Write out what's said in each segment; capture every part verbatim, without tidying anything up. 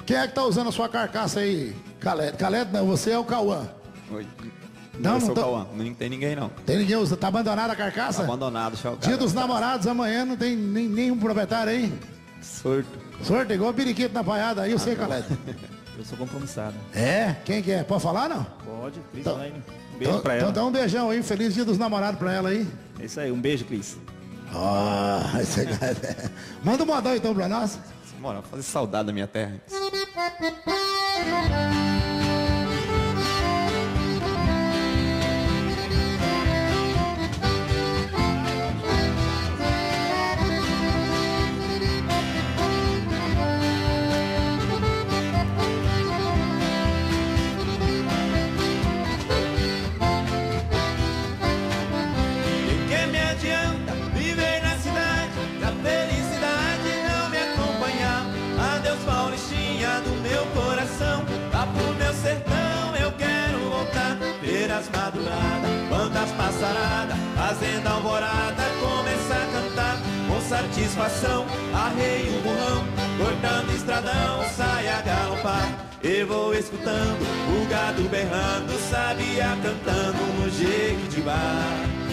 Quem é que tá usando a sua carcaça aí, Caled? Caled, não, você é o Cauã. Oi. Não, eu sou não tô... o Cauã, não tem ninguém não. Tem ninguém usando, tá abandonada a carcaça? Tá abandonado, já o Dia dos namorados, amanhã não tem nem, nenhum proprietário aí? Surto. Surto, igual periquito na palhada aí, eu sei, Caled. Eu sou compromissado. É? Quem que é? Pode falar, não? Pode, Cris, Então- vai. Um beijo Então, pra então ela. dá um beijão aí, feliz dia dos namorados pra ela aí. É isso aí, um beijo, Cris. Ah, esse é... Manda um modão então pra nós. Bora, fazer saudade da minha terra. De que me adianta viver na cidade, se a felicidade não me acompanhar? Adeus, Paulistinha do meu coração, lá pro meu sertão eu quero voltar. Ver as madrugadas, quantas passaradas, fazendo alvorada, começar a cantar com satisfação. Arrei o burrão, cortando estradão, sai a galopar. Eu vou escutando o gado berrando, sabia cantando no Jequitibá.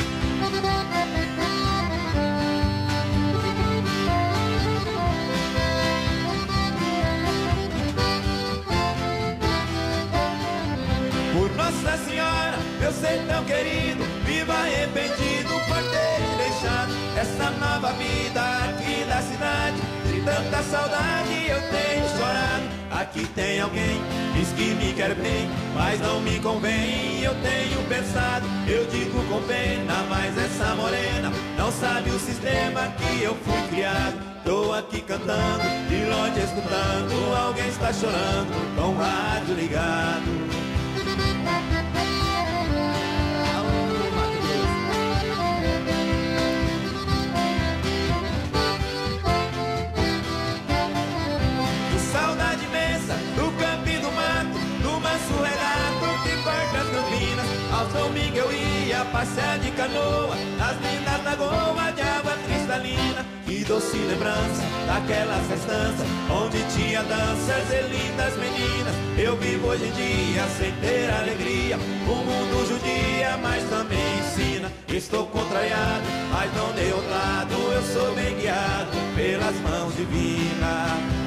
Por Nossa Senhora, meu sertão querido, viva arrependido por ter deixado essa nova vida aqui da cidade. De tanta saudade eu tenho chorado. Aqui tem alguém, diz que me quer bem, mas não me convém. Eu tenho pensado, eu digo com pena, mas essa morena não sabe o sistema que eu fui criado. Tô aqui cantando, de longe escutando, alguém está chorando, com o rádio ligado. Saudade imensa do campo e do mato, do manso regato que corta as campinas. Aos domingos eu ia passear de canoa nas lindas lagoas de água cristalina. Que doce lembrança daquelas festanças onde tinha danças e lindas meninas. Eu vivo hoje em dia sem ter alegria, o mundo judia, mas também ensina. Estou contrariado, mas não de outro lado, eu sou bem guiado pelas mãos divinas.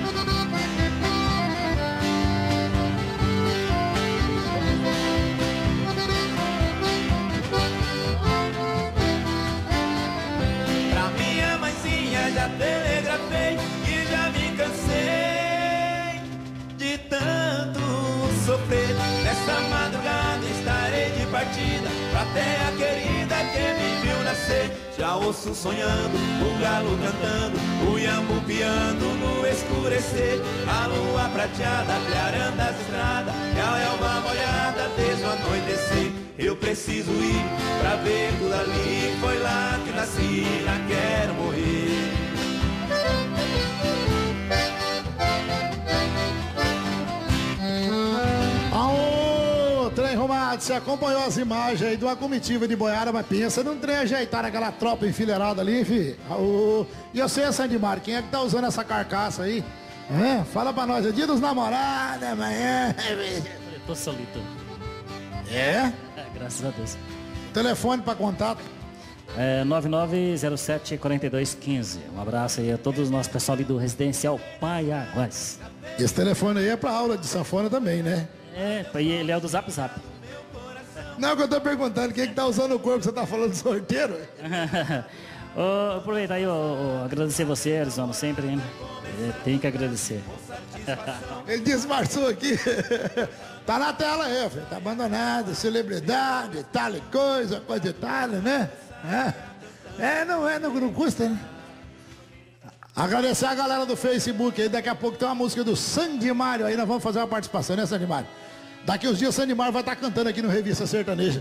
Já telegrafei e já me cansei de tanto sofrer. Nessa madrugada estarei de partida pra terra querida que me viu nascer. Já ouço sonhando, o galo cantando, o iambu piando no escurecer. A lua prateada clareando as estradas, e a relva molhada desde o anoitecer. Eu preciso ir pra ver tudo ali, foi lá que nasci, lá quero morrer. Aô, trem rumado, você acompanhou as imagens aí de uma comitiva de boiada, mas pensa num trem ajeitado, aquela tropa enfileirada ali, fi. Aô. E eu sei, Sandimar, quem é que tá usando essa carcaça aí? É? Fala pra nós, é dia dos namorados, amanhã. Eu tô solito. É? É, graças a Deus. Telefone pra contato. É, nove nove zero sete, quatro dois um cinco. Um abraço aí a todos os nossos pessoal ali do Residencial Paiaguás. Esse telefone aí é pra aula de sanfona também, né? É, e ele é o do Zap Zap. Não, que eu tô perguntando, quem é que tá usando o corpo, você tá falando de sorteiro? Ô, aproveitar aí, ô, ô, agradecer você, Arizona, sempre, hein? É, tem que agradecer. Ele disfarçou aqui. Tá na tela aí, filho. Tá abandonado, celebridade, tal e coisa, coisa e tal, né? É, é não é, não, não custa, né? Agradecer a galera do Facebook aí, daqui a pouco tem uma música do Sandimário aí, nós vamos fazer uma participação, né, Sandimário? Daqui uns dias o Sandimário vai estar cantando aqui no Revista Sertaneja.